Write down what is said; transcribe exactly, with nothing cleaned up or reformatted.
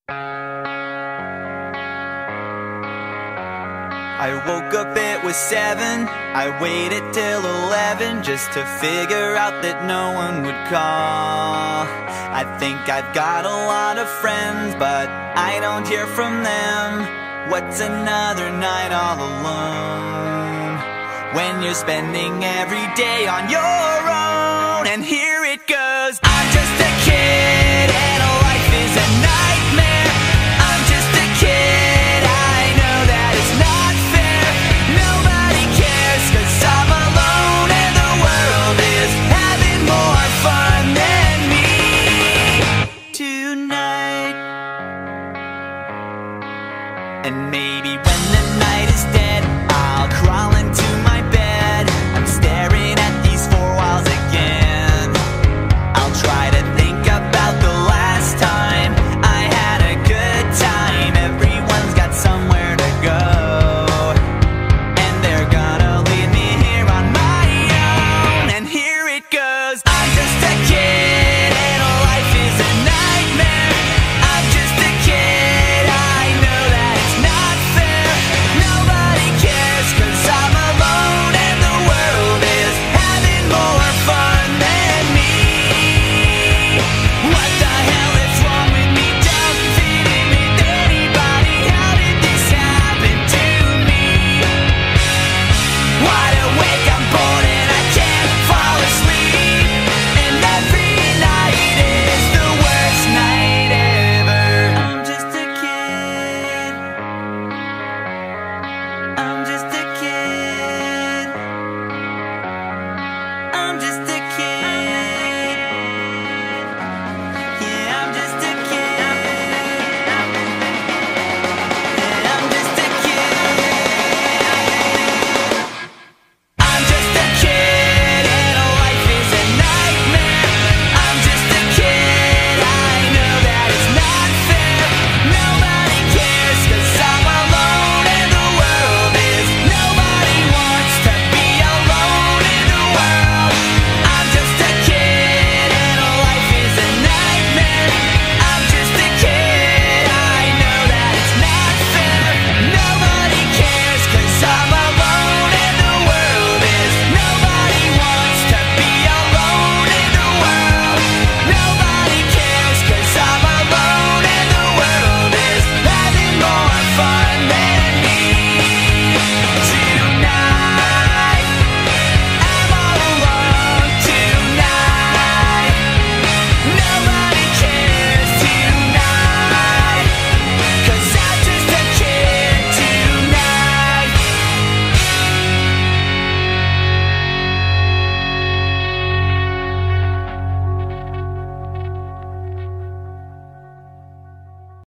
I woke up, it was seven. I waited till eleven just to figure out that no one would call. I think I've got a lot of friends, but I don't hear from them. What's another night all alone when you're spending every day on your own? And here it goes. I'm just a kid and life is a nightmare. I'm just a kid, I know that it's not fair. Nobody cares 'cause I'm alone and the world is having more fun than me tonight. And maybe when